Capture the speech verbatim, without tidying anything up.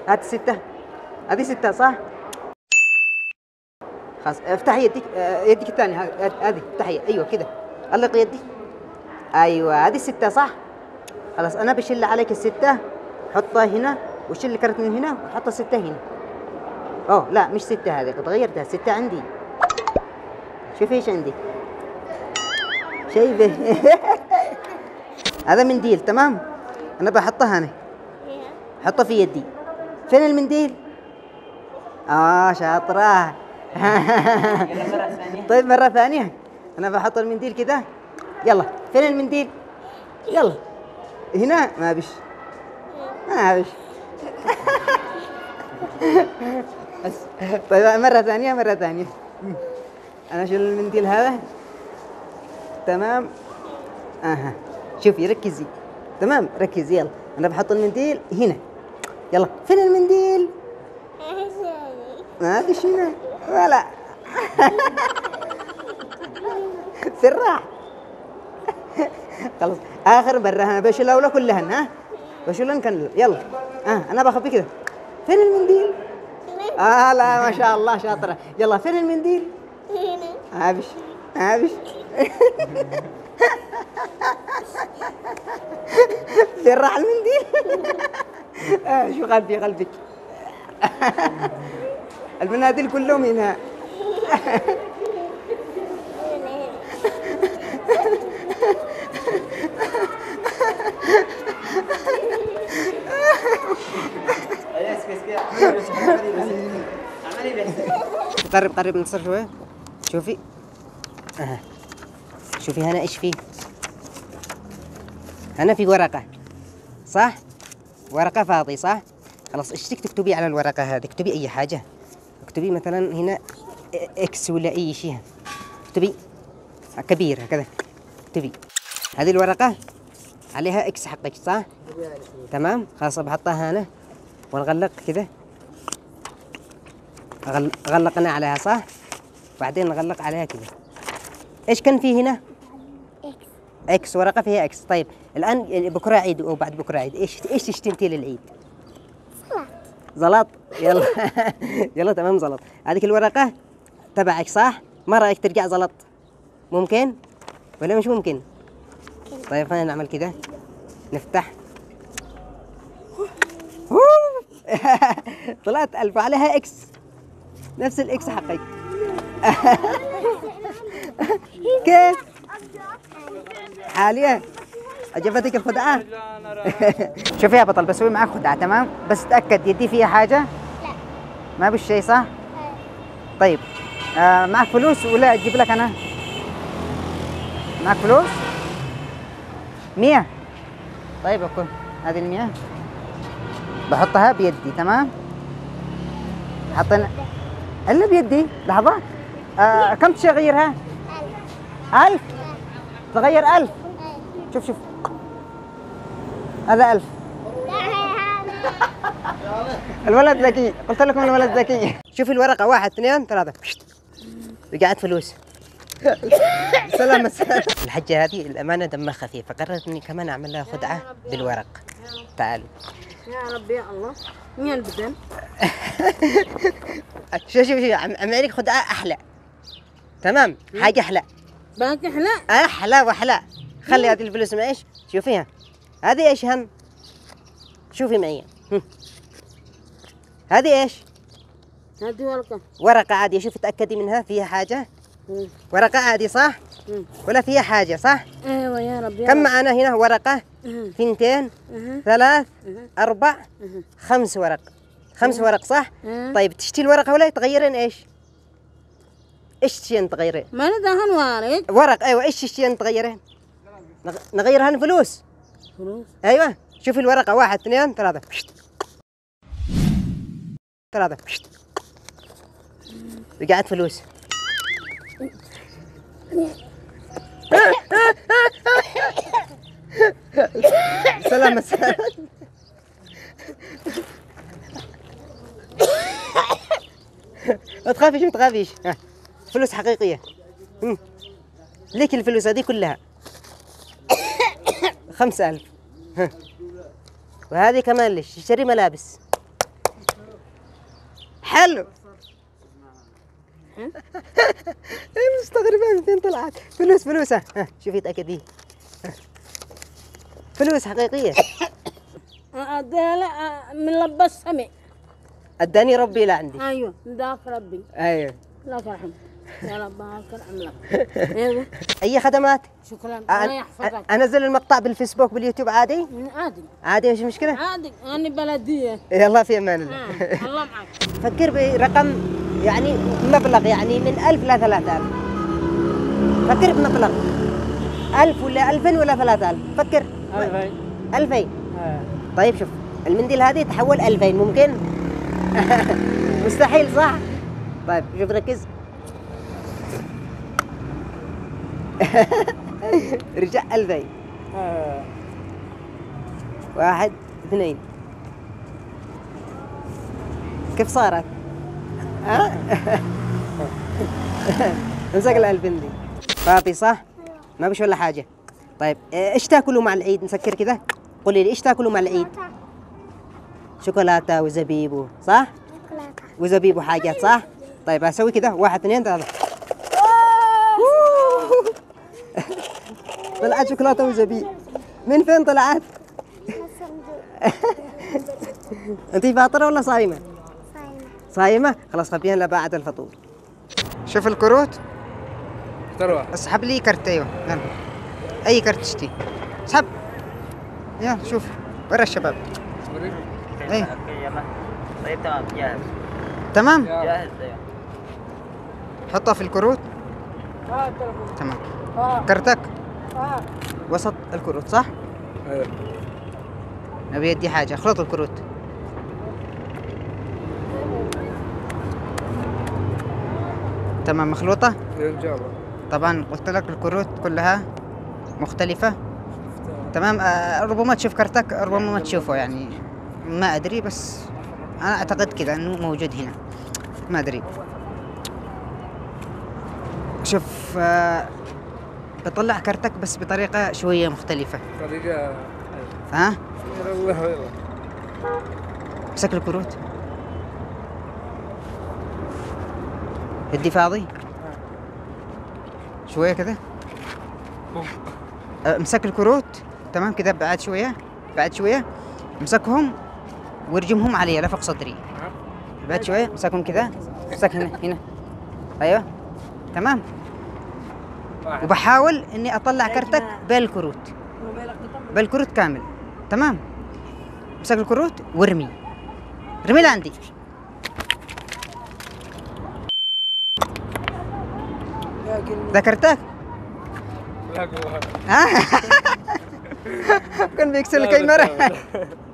هات ستة. هذه ستة صح؟ خلاص افتحي يدك، يدك الثانية هذه افتحي، ايوه كذا علق يدك. ايوه هذه ستة صح؟ خلاص انا بشيل عليك الستة، حطها هنا وشيل الكرت من هنا وحط الستة هنا. اوه لا مش ستة، هذه قد غيرتها، ستة عندي. شوفي ايش عندي. شايفه؟ هذا منديل تمام؟ انا بحطها هنا. حطه في يدي. فين المنديل؟ اه شاطرة. طيب مرة ثانية. انا بحط المنديل كده. يلا فين المنديل؟ يلا هنا. ما بش ما بش. بس طيب مرة ثانية مرة ثانية. انا اشيل المنديل هذا تمام. اها شوفي ركزي تمام، ركزي يلا. انا بحط المنديل هنا. يلا فين المنديل؟ ما فيش هنا ولا. سرع. خلاص اخر مرة انا بشيلها ولا كلهن. ها بشيلهن كلهن. يلا اه انا بخبي كده. فين المنديل؟ اه لا ما شاء الله شاطرة. يلا فين المنديل؟ ما فيش ما فيش. سرع المنديل. آه شو قال في قلبك؟ المناديل كلهم هنا. قرب قرب نصر شوي. شوفي آه. شوفي هنا ايش فيه. هنا في ورقة صح؟ ورقة فاضي صح؟ خلاص ايش تكتبي على الورقة هذه؟ اكتبي أي حاجة. اكتبي مثلا هنا اكس ولا أي شيء. اكتبي كبير هكذا. اكتبي هذه الورقة عليها اكس حقك صح؟ تمام؟ خلاص بحطها هنا ونغلق كذا. غلقنا عليها صح؟ بعدين نغلق عليها كذا. ايش كان فيه هنا؟ اكس. اكس ورقة فيها اكس. طيب الآن بكرة عيد أو بعد بكرة عيد، ايش ايش تشتمتي للعيد؟ زلط. زلط؟ يلا. يلا تمام زلط. هذيك الورقة تبعك صح؟ ما رأيك ترجع زلط؟ ممكن؟ ولا مش ممكن؟ طيب خلينا نعمل كذا. نفتح. طلعت ألف عليها اكس. نفس الاكس حقك. كيف؟ حاليا عجبتك الخدعة؟ شوفي يا بطل بسوي معك خدعة تمام؟ بس تأكد يدي فيها حاجة؟ لا ما بش شيء صح؟ طيب آه معك فلوس ولا أجيب لك أنا؟ معك فلوس؟ مية؟ طيب أكون هذه المية بحطها بيدي تمام؟ حطينا إلا بيدي. لحظة آه كم تغيرها؟ ألف. تغير ألف. شوف شوف هذا ألف. الولد ذكي، قلت لكم الولد ذكي. شوف الورقة واحد اثنين ثلاثة رجعت فلوس. سلام السلام. الحجة هذه الأمانة دمها خفيف، فقررت إني كمان أعمل لها خدعة بالورق. تعالوا. يا ربي يا الله مين البدن؟ شوف شوف شوف عم أعمل خدعة أحلى. تمام حاجة أحلى. باقي أحلى؟ أحلى وأحلى. خلي هذه الفلوس معيش. شوفيها هذه إيش هن؟ شوفي معي. هذه إيش؟ هذه ورقة. ورقة عادية. شوفي تأكدي منها فيها حاجة. مم. ورقة عادي صح؟ مم. ولا فيها حاجة صح؟ ايوه يا رب. كم معنا هنا ورقة؟ ثنتين ثلاث أربع مه. خمس ورق. خمس مه. ورق صح؟ مه. طيب تشتي الورقة ولا تغيرين إيش؟ إيش تشتين تغيرين؟ ما ندهن ورق. ورق أيوة. إيش تشتين تغيرين؟ نغيرها فلوس. فلوس. أيوة شوفي الورقة واحد اثنين ثلاثة ثلاثة رجعت فلوس. سلام السلام. ما تخافيش ما تخافيش. فلوس حقيقية. ليك الفلوس هذه كلها. خمسة ألف. وهذه كمان ليش؟ تشتري ملابس. حلو. مستغربة من فين طلعت. فلوس فلوس ها شوفي تأكدي. فلوس حقيقية. اديها لا من لبس سمع. اداني ربي لعندي. ايوه ذاك ربي. ايوه. لك الحمد. يا رب بارك لك. ايوه. اي خدمات؟ شكرا الله يحفظك. انزل المقطع بالفيسبوك باليوتيوب عادي؟ عادي. عادي مش مشكلة؟ عادي انا بلدية. يلا في امان الله. آه. الله معك. فكر برقم يعني مبلغ يعني من ألف إلى ثلاثة آلاف. فكر بمبلغ ألف ولا ألفين ولا ثلاثة آلاف. فكر. ألفين. ألفين. طيب شوف المنديل هذه تحول ألفين ممكن؟ مستحيل صح؟ طيب شوف ركز. رجع ألفين. واحد اثنين. كيف صارت؟ ها؟ امسك الألفين دي. فاضي صح؟ ما بش ولا حاجة. طيب ايش تاكلوا مع العيد؟ نسكر كذا. قولي لي ايش تاكلوا مع العيد؟ شوكولاتة وزبيب صح؟ شوكولاتة وزبيب وحاجات صح؟ طيب اسوي كذا واحد اثنين ثلاثة. طلعت شوكولاتة وزبيب. من فين طلعت؟ انت فاطرة ولا صايمة؟ صايمة. صايمة؟ خلاص خبينا بعد الفطور. شوف الكروت. تروح اسحب لي كرت. ايوه يلا اي كرت تشتي اسحب. يلا شوف ورا الشباب. اي يلا طيب تمام جاهز. تمام جاهز ايوه. حطها في الكروت. اه تمام. اه كرتك اه وسط الكروت صح؟ ايوه. نبي يدي حاجة اخلط الكروت. تمام مخلوطة. ان شاء الله. طبعا قلت لك الكروت كلها مختلفة. تمام. آه ربما تشوف كرتك ربما ما تشوفه يعني ما ادري بس انا اعتقد كذا انه موجود هنا ما ادري. شوف آه بطلع كرتك بس بطريقة شوية مختلفة. طريقة ها؟ يلا يلا. امسك الكروت. يدي فاضي شوية كذا. امسك الكروت تمام كذا. بعد شوية بعد شوية امسكهم وارجمهم علي لفوق صدري. بعد شوية امسكهم كذا. امسك هنا هنا. ايوه تمام. وبحاول اني اطلع كرتك بالكروت بالكروت كامل. تمام. امسك الكروت وارمي. ارمي لعندي. ذكرتك؟ لا والله. ها؟ كان بيكسر الكاميرا.